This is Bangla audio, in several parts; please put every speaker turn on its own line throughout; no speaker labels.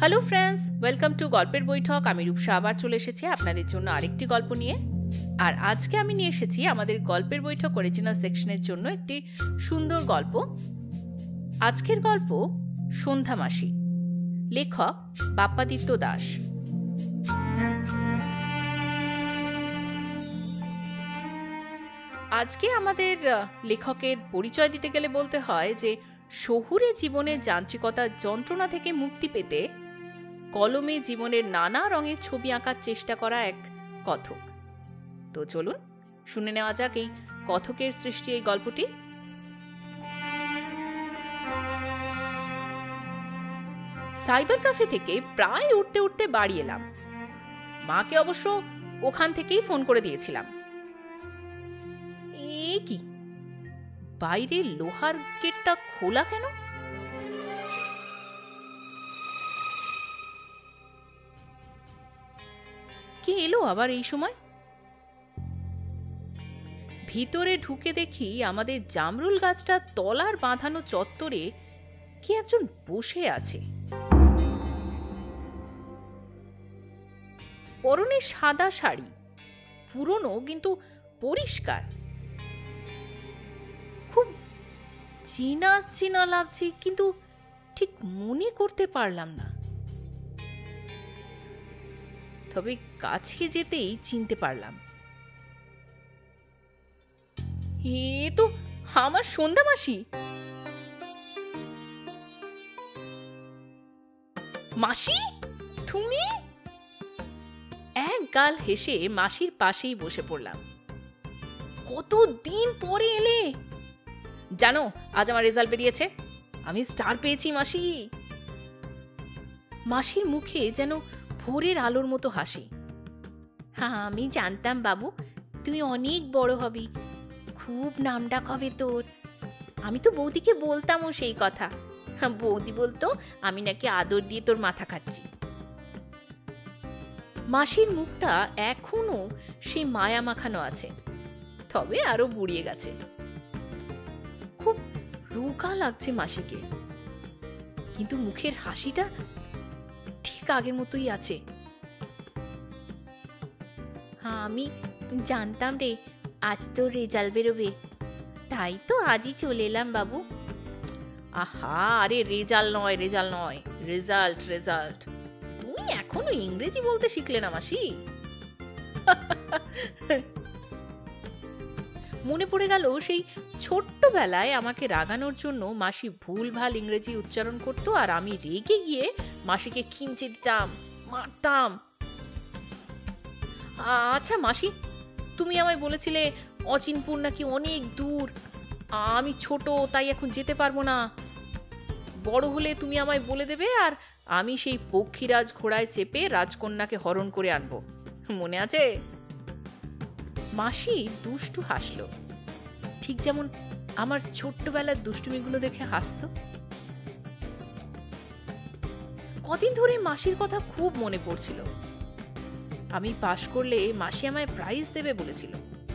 হ্যালো ফ্রেন্ডস, ওয়েলকাম টু গল্পের বৈঠক। আমি রূপসা আবার চলে এসেছি আপনাদের জন্য আরেকটি গল্প নিয়ে। আর আজকে আমি নিয়ে এসেছি আমাদের গল্পের বৈঠক অরিজিনাল সেকশনের জন্য একটি সুন্দর গল্প। আজকের গল্প সন্ধ্যা মাসি, লেখক বাপ্পাদিত্য দাস। আজকে আমাদের লেখকের পরিচয় দিতে গেলে বলতে হয় যে শহুরে জীবনের যান্ত্রিকতার যন্ত্রণা থেকে মুক্তি পেতে কলমে জীবনের নানা রঙের ছবি আঁকার চেষ্টা করা এক কথক। তো চলুন শুনে নেওয়া যাক এই কথকের সৃষ্টি এই গল্পটি। সাইবার ক্যাফে থেকে প্রায় উঠতে উঠতে বাড়ি এলাম। মাকে অবশ্য ওখান থেকেই ফোন করে দিয়েছিলাম। এ কি, বাইরে লোহার গেটটা খোলা কেন? কে এলো আবার এই সময়? ভিতরে ঢুকে দেখি আমাদের জামরুল গাছটা তলার বাঁধানো চত্বরে কে একজন বসে আছে। পরনে সাদা শাড়ি, পুরনো কিন্তু পরিষ্কার। খুব চেনা চেনা লাগছে, কিন্তু ঠিক মনে করতে পারলাম না। তবে কাছে যেতেই চিনতে পারলাম, এ তো আমার সন্ধ্যা মাসি। মাসি, তুমি? এক গাল হেসে মাসির পাশেই বসে পড়লাম। কতদিন পরে এলে। জানো, আজ আমার রেজাল্ট বেরিয়েছে, আমি স্টার পেয়েছি মাসি। মাসির মুখে যেন ভোরের আলোর মতো হাসি। হ্যাঁ, আমি জানতাম বাবু, তুই অনেক বড় হবি, খুব নামডাক হবে তোর। আমি তো বৌদিকে বলতামও সেই কথা। বৌদি বলতো আমি নাকি আদর দিয়ে তোর মাথা খাচ্ছি। মাসির মুখটা এখনো সেই মায়া মাখানো আছে, তবে আরো বুড়িয়ে গেছে। খুব রোগা লাগছে মাসিকে, কিন্তু মুখের হাসিটা ঠিক আগের মতোই আছে। হ্যাঁ, আমি জানতাম রে আজ তোর রেজাল্ট বেরোবে, তাই তো আজই চলে এলাম বাবু। আহা, আরে রেজাল্ট নয়, রেজাল্ট রেজাল্ট। তুমি এখনো ইংরেজি বলতে শিখলে না মাসি? মনে পড়ে গেল সেই ছোট্টবেলায় আমাকে রাগানোর জন্য মাসি ভুলভাল ইংরেজি উচ্চারণ করতো, আর আমি রেগে গিয়ে মাসিকে খিঁচে দিতাম, মারতাম। আচ্ছা মাসি, তুমি আমায় বলেছিলে অচিনপুর নাকি অনেক দূর, আমি ছোট তাই এখন যেতে পারবো না। বড় হলে তুমি আমায় বলে দেবে, আর আমি সেই পক্ষীরাজ ঘোড়ায় চেপে রাজকন্যাকে হরণ করে আনবো, মনে আছে? মাসি দুষ্টু হাসলো, ঠিক যেমন আমার ছোট্টবেলার দুষ্টুমিগুলো দেখে হাসতো। কদিন ধরে মাসির কথা খুব মনে পড়ছিল। আমি পাশ করলে মাসি আমায় প্রাইজ দেবে বলেছিল।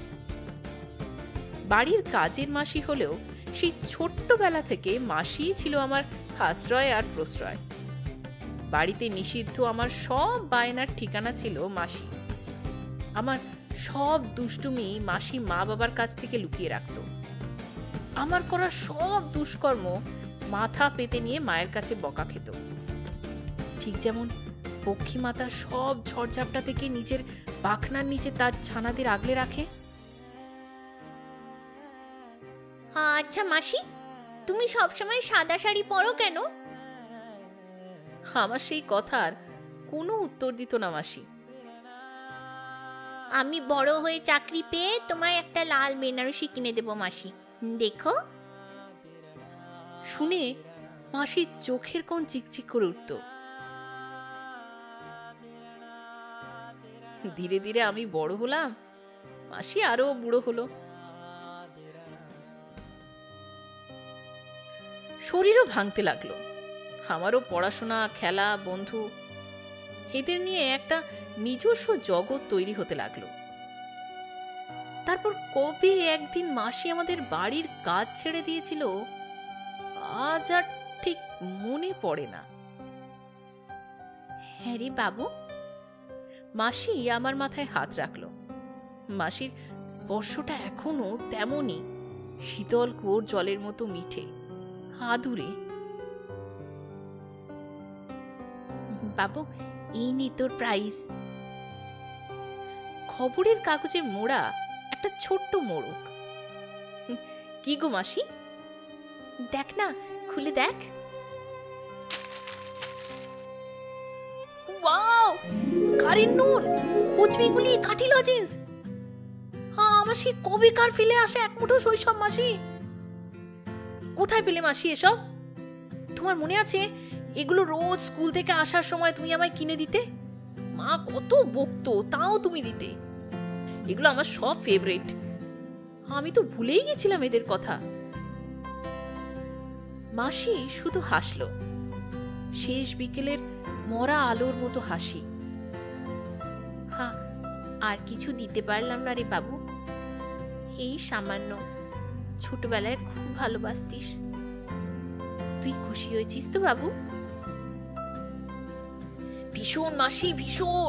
বাড়ির কাজের মাসি হলেও সেই ছোট্টবেলা থেকে মাসিই ছিল আমার আশ্রয় আর প্রশ্রয়। বাড়িতে নিষিদ্ধ আমার সব বায়নার ঠিকানা ছিল মাসি। আমার সব দুষ্টুমি মাসি মা বাবার কাছ থেকে লুকিয়ে রাখত। আমার করা সব দুষ্কর্ম মাথা পেতে নিয়ে মায়ের কাছে বকা খেত। ঠিক যেমন পক্ষী মাতা সব ঝড়ঝাপটা থেকে নিজের পাখনার নিচে তার ছানাদের আগলে রাখে।
আচ্ছা মাসি, তুমি সবসময় সাদা শাড়ি পরো কেন?
আমার সেই কথার কোনো উত্তর দিত না মাসি।
আমি বড় হয়ে চাকরি পেয়ে তোমায় একটা লাল বেনারসি কিনে দেবো মাসি, দেখো।
শুনে মাসির চোখের কোণ চিকচিক করে উঠত। ধীরে ধীরে আমি বড় হলাম, মাসি আরো বুড়ো হলো। শরীরও ভাঙতে লাগলো। আমারও পড়াশোনা, খেলা, বন্ধু, এদের নিয়ে একটা নিজস্ব জগৎ তৈরি হতে লাগলো। তারপর কবে একদিন মাসি আমাদের বাড়ির কাজ ছেড়ে দিয়েছিল, আজ আর ঠিক মনে পড়ে না।
হ্যাঁ রে বাবু।
মাসি আমার মাথায় হাত রাখলো। মাসির স্পর্শটা এখনো তেমনই শীতল কুয়োর জলের মতো মিঠে, আদুরে।
বাবু, এই নে তোর প্রাইজ।
খবরের কাগজে মোড়া একটা ছোট্ট মোড়ক। কি গো মাসি?
দেখ না, খুলে দেখ।
ওয়াও, কারেন্ট নুন,
কোচবিগুলি কাঠি লজেন্স।
আমার সেই কবেকার ফেলে আসে এক মুঠো শৈশব মাসি। কোথায় পেলে মাসি এসব? তোমার মনে আছে এগুলো রোজ স্কুল থেকে আসার সময় তুমি আমায় কিনে দিতে? মা কত বকতো, তাও তুমি দিতে। এগুলো আমার সব ফেভারিট। আমি তো ভুলেই গেছিলাম এদের কথা। মাসি শুধু হাসলো, শেষ বিকেলের মরা আলোর মতো হাসি।
হ্যাঁ, আর কিছু দিতে পারলাম না রে বাবু। এই সামান্য, ছোটবেলায় খুব ভালোবাসতিস। তুই খুশি হয়েছিস তো বাবু?
ভীষণ মাসি, ভীষণ।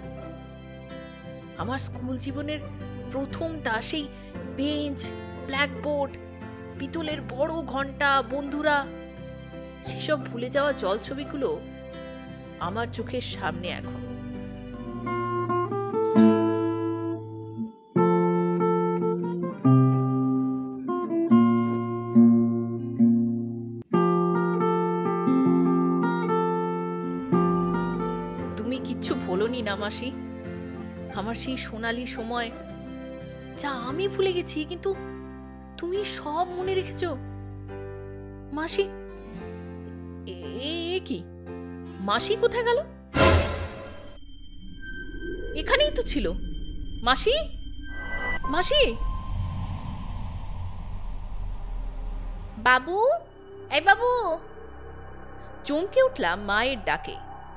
আমার স্কুল জীবনের প্রথমটা, সেই বেঞ্চ, ব্ল্যাকবোর্ড, পিতলের বড় ঘন্টা, বন্ধুরা, সেসব ভুলে যাওয়া জলছবিগুলো আমার চোখের সামনে এখন। তুমি কিচ্ছু ভোলোনি না মাসি? আমার সেই সোনালি সময়, যা আমি ভুলে গেছি কিন্তু তুমি সব মনে রেখেছো মাসি। এ কি, মাসি কোথায় গেল? এখানেই তো ছিল মাসি। মাসি!
বাবু, এই বাবু!
চমকে উঠলাম মায়ের ডাকে।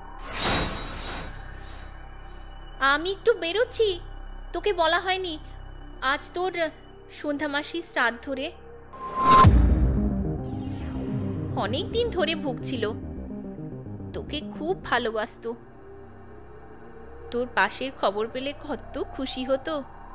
আমি একটু বেরোচ্ছি, তোকে বলা হয়নি আজ তোর সন্ধ্যা মাসির শ্রাদ্ধ রে। অনেক দিন ধরে ভুগছিল, তোকে খুব ভালোবাসতো। তোর পাশের খবর পেলে কত খুশি হতো।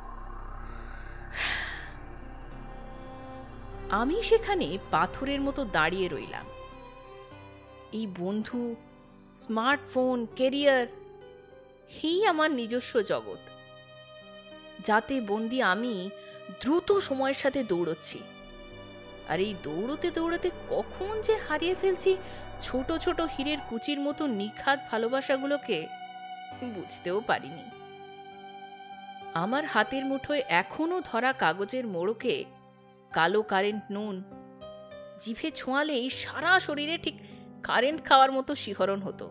আমি সেখানে পাথরের মতো দাঁড়িয়ে রইলাম। এই বন্ধু, স্মার্টফোন, কেরিয়ার, এই আমার নিজস্ব জগৎ, যাতে বন্দি আমি দ্রুত সময়ের সাথে দৌড়চ্ছি। আর এই দৌড়তে দৌড়তে কখন যে হারিয়ে ফেলছি ছোট ছোট হীরের কুচির মতো নিখাত ভালোবাসাগুলোকে, বুঝতেও পারিনি। আমার হাতের মুঠোয় এখনো ধরা কাগজের মোড়কে কালো কারেন্ট নুন, জিভে ছোঁয়ালেই সারা শরীরে ঠিক কারেন্ট খাওয়ার মতো শিহরণ হতো।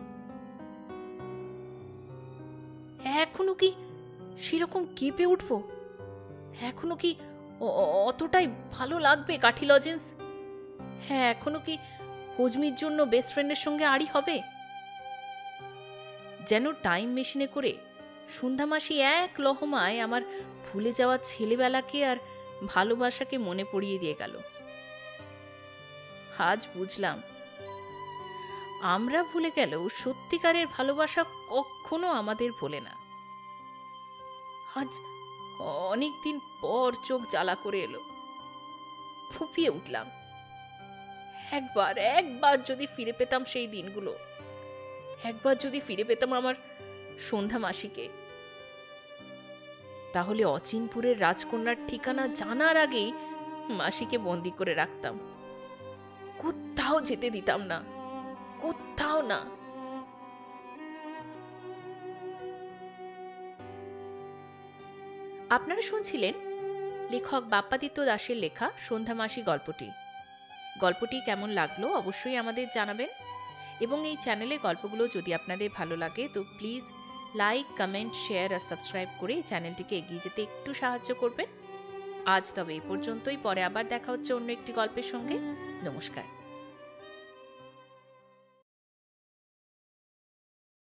এখনো কি সেরকম কেঁপে উঠবো? এখনো কি অতটাই ভালো লাগবে কাঠি লজেন্স? হ্যাঁ, এখনো কি হজমির জন্য বেস্ট ফ্রেন্ডের সঙ্গে আড়ি হবে? যেন টাইম মেশিনে করে সন্ধ্যা মাসি এক লহমায় আমার ভুলে যাওয়া ছেলেবেলাকে আর ভালোবাসাকে মনে পড়িয়ে দিয়ে গেল। আজ বুঝলাম, আমরা ভুলে গেলেও সত্যিকারের ভালোবাসা কখনো আমাদের ভোলে না। আজ অনেকদিন পর চোখ জ্বালা করে এলো, ফুপিয়ে উঠলাম। একবার যদি ফিরে পেতাম সেই দিনগুলো, একবার যদি ফিরে পেতাম আমার সন্ধ্যা মাসিকে, তাহলে অচিনপুরের রাজকন্যার ঠিকানা জানার আগেই মাসিকে বন্দি করে রাখতাম। কোথাও যেতে দিতাম না, কোথাও না। আপনারা শুনছিলেন লেখক বাপ্পাদিত্য দাশের লেখা সন্ধ্যা মাসি গল্পটি। গল্পটি কেমন লাগলো অবশ্যই আমাদের জানাবেন, এবং এই চ্যানেলে গল্পগুলো যদি আপনাদের ভালো লাগে তো প্লিজ লাইক, কমেন্ট, শেয়ার আর সাবস্ক্রাইব করে এই চ্যানেলটিকে এগিয়ে যেতে একটু সাহায্য করবেন। আজ তবে এই পর্যন্তই, পরে আবার দেখা হচ্ছে অন্য একটি গল্পের সঙ্গে। নমস্কার।